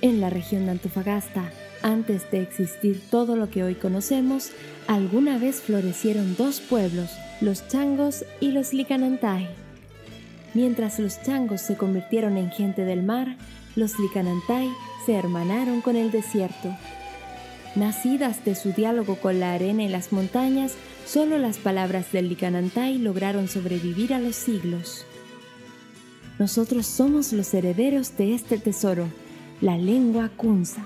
En la región de Antofagasta, antes de existir todo lo que hoy conocemos, alguna vez florecieron dos pueblos, los changos y los licanantay. Mientras los changos se convirtieron en gente del mar, los licanantay se hermanaron con el desierto. Nacidas de su diálogo con la arena y las montañas, solo las palabras del licanantay lograron sobrevivir a los siglos. Nosotros somos los herederos de este tesoro, la lengua Kunza.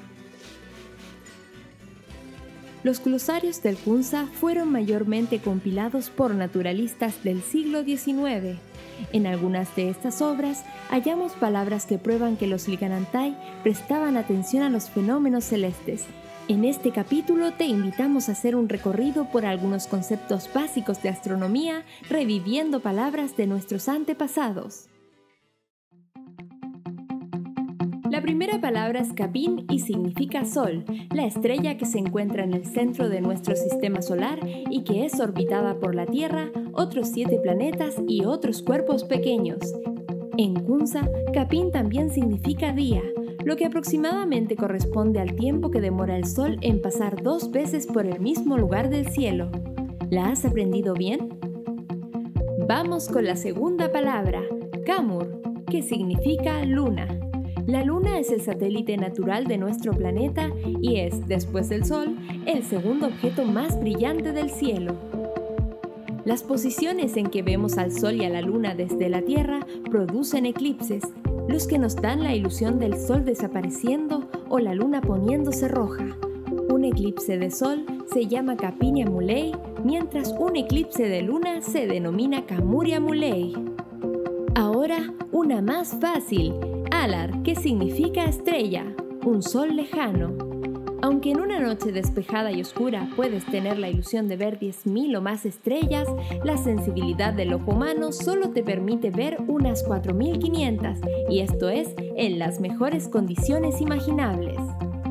Los glosarios del Kunza fueron mayormente compilados por naturalistas del siglo XIX. En algunas de estas obras hallamos palabras que prueban que los licanantay prestaban atención a los fenómenos celestes. En este capítulo te invitamos a hacer un recorrido por algunos conceptos básicos de astronomía, reviviendo palabras de nuestros antepasados. La primera palabra es Capin y significa Sol, la estrella que se encuentra en el centro de nuestro sistema solar y que es orbitada por la Tierra, otros 7 planetas y otros cuerpos pequeños. En Kunza, Capin también significa día, lo que aproximadamente corresponde al tiempo que demora el Sol en pasar 2 veces por el mismo lugar del cielo. ¿La has aprendido bien? Vamos con la segunda palabra, Kamur, que significa luna. La Luna es el satélite natural de nuestro planeta y es, después del Sol, el segundo objeto más brillante del cielo. Las posiciones en que vemos al Sol y a la Luna desde la Tierra producen eclipses, los que nos dan la ilusión del Sol desapareciendo o la Luna poniéndose roja. Un eclipse de Sol se llama Kapinia Muley, mientras un eclipse de Luna se denomina Kamuria Muley. Ahora, una más fácil. Alar, que significa estrella, un sol lejano. Aunque en una noche despejada y oscura puedes tener la ilusión de ver 10.000 o más estrellas, la sensibilidad del ojo humano solo te permite ver unas 4.500, y esto es en las mejores condiciones imaginables.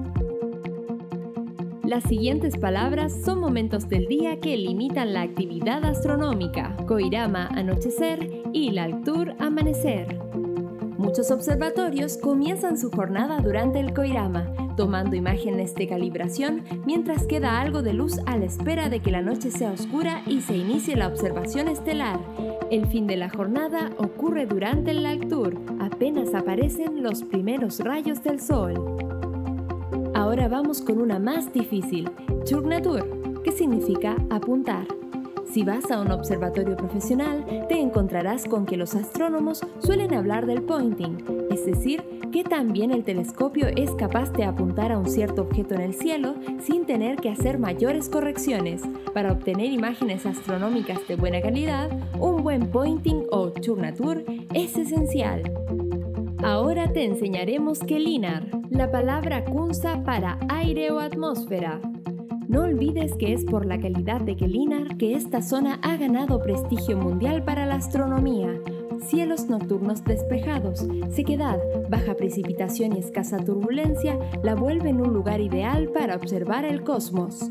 Las siguientes palabras son momentos del día que limitan la actividad astronómica: Koirama, anochecer, y Laltur, amanecer. Muchos observatorios comienzan su jornada durante el Koirama, tomando imágenes de calibración mientras queda algo de luz a la espera de que la noche sea oscura y se inicie la observación estelar. El fin de la jornada ocurre durante el Laltur, apenas aparecen los primeros rayos del sol. Ahora vamos con una más difícil, Churnatur, que significa apuntar. Si vas a un observatorio profesional, te encontrarás con que los astrónomos suelen hablar del pointing, es decir, que también el telescopio es capaz de apuntar a un cierto objeto en el cielo sin tener que hacer mayores correcciones. Para obtener imágenes astronómicas de buena calidad, un buen pointing o Churnatur es esencial. Ahora te enseñaremos Kelinar, la palabra Kunza para aire o atmósfera. No olvides que es por la calidad de Kelinar que esta zona ha ganado prestigio mundial para la astronomía. Cielos nocturnos despejados, sequedad, baja precipitación y escasa turbulencia la vuelven un lugar ideal para observar el cosmos.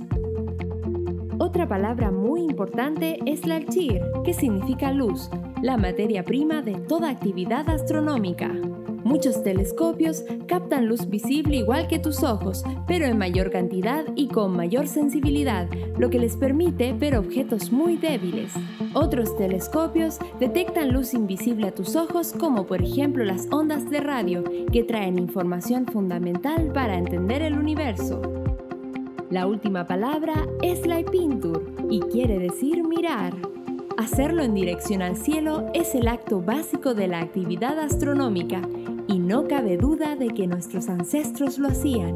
Otra palabra muy importante es la Lalchir, que significa luz, la materia prima de toda actividad astronómica. Muchos telescopios captan luz visible igual que tus ojos, pero en mayor cantidad y con mayor sensibilidad, lo que les permite ver objetos muy débiles. Otros telescopios detectan luz invisible a tus ojos, como por ejemplo las ondas de radio, que traen información fundamental para entender el universo. La última palabra es Laipintur y quiere decir mirar. Hacerlo en dirección al cielo es el acto básico de la actividad astronómica y no cabe duda de que nuestros ancestros lo hacían.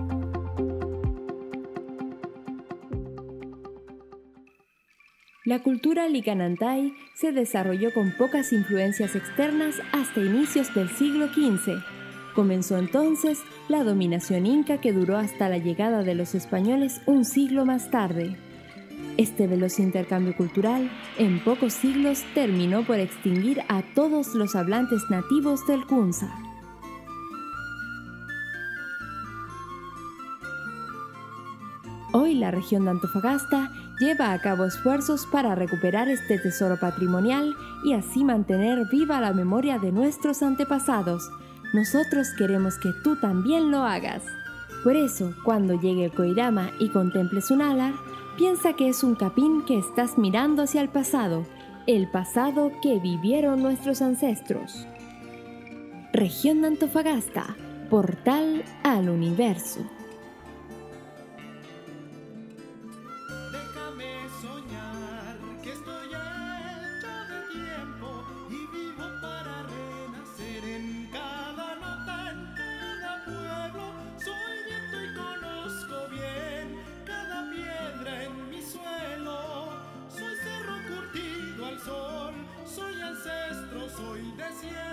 La cultura licanantay se desarrolló con pocas influencias externas hasta inicios del siglo XV. Comenzó entonces la dominación inca que duró hasta la llegada de los españoles un siglo más tarde. Este veloz intercambio cultural, en pocos siglos, terminó por extinguir a todos los hablantes nativos del Kunza. Hoy la región de Antofagasta lleva a cabo esfuerzos para recuperar este tesoro patrimonial y así mantener viva la memoria de nuestros antepasados. nosotros queremos que tú también lo hagas. Por eso, cuando llegue el Koirama y contemples un ala, piensa que es un capín que estás mirando hacia el pasado que vivieron nuestros ancestros. Región de Antofagasta, portal al universo. Déjame soñar que estoy hecho de tiempo y vivo para renacer en cada nota, en cada pueblo. Soy viento y conozco bien cada piedra en mi suelo. Soy cerro curtido al sol, soy ancestro, soy desierto.